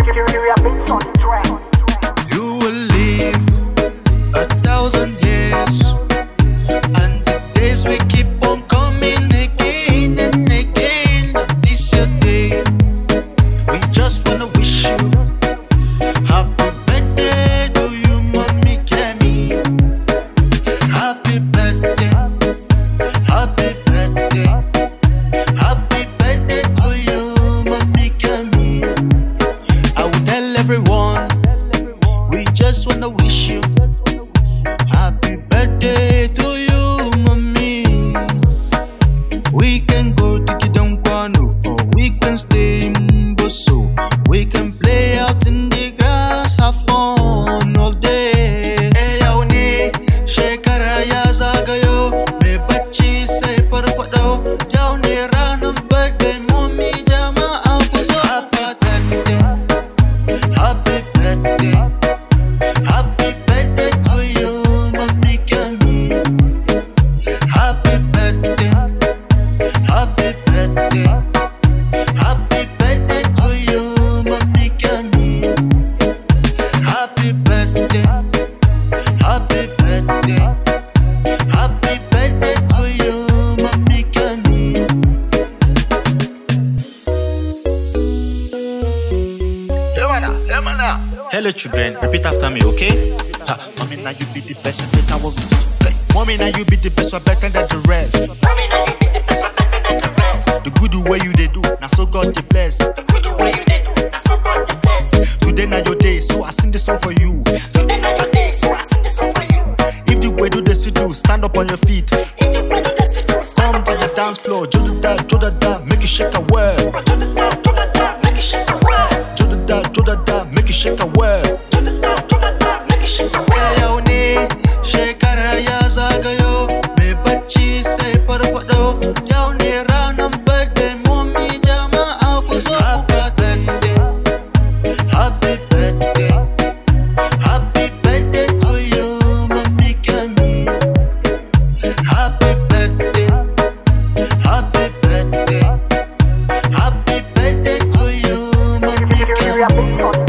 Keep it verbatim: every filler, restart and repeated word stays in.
You will live a thousand years, and the days we keep on coming again and again. This your day, we just wanna wish you happy birthday to you, mommy Kemi. Happy birthday, happy birthday, happy birthday to you, mommy Kemi. I will tell everyone, we just wanna wish you happy birthday to you, mommy. We can go to Kidampano, or we can stay in Boso. We can play out in the grass, have fun all day. Hey, yauni, shekara ya zagayo, me bachi say parpado. Yauni ranan birthday, mommy jama akuzo. Happy birthday, happy birthday, happy birthday to you, mommy Kemi. Happy birthday, happy birthday, happy birthday to you, mommy Kemi. Happy birthday, happy birthday, happy birthday to you, mommy Kemi. Yamana, Yamana. Hello children, repeat after me, okay? Ha, mommy, now you be the best of it, I will. Hey, mommy, now you be the best, we're better than the rest. Mommy, now you be the best, I'm better than the rest. The good way you they do, now so God the bless. The good way you they do, that's so God the best. Today now your day, so I sing this song for you. Today now your day, so I sing this song for you. If the way do this you do, stand up on your feet. If the way do this you do, stand Come up to on the your dance feet. floor, do the da, do the da, make it shake a well. Do the da, do the da, make it shake a well. Do the da, do the da, make it shake a well. Do the da, do the da, make it shake a well. Yauni, shekara ya zagayo, me bachi say parpado. Yauni ranan birthday, mommy jama akuzo. Happy birthday, happy birthday, happy birthday to you, mommy Kemi. Happy birthday, happy birthday, happy birthday to you, mommy Kemi.